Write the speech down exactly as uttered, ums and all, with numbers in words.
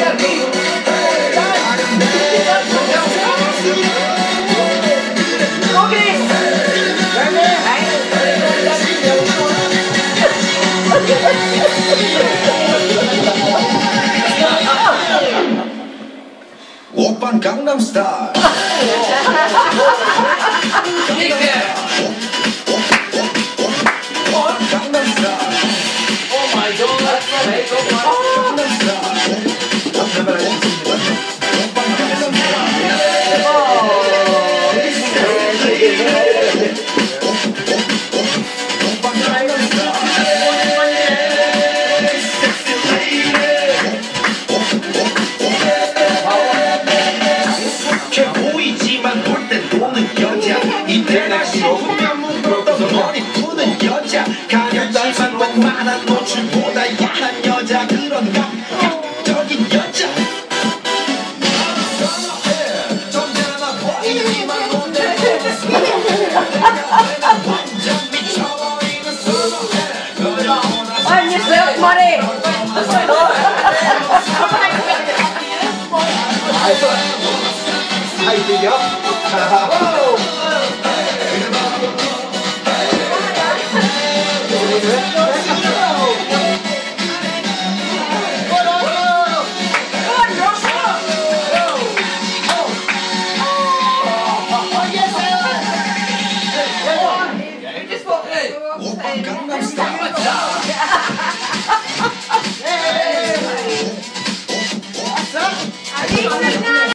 오빤 강남스타일. 보이지만 볼 땐 노는 여자 이때나 싫으면 묶었던 머리 푸는 여자 가렸지만 웬만한 노출보다 야한 여자 그런 감각적인 여자 점잖아 보이지만 못된 완전 미쳐버리는 선호해 아니 왜 말해 How you do, yo? Whoa! 오빤 강남스타일.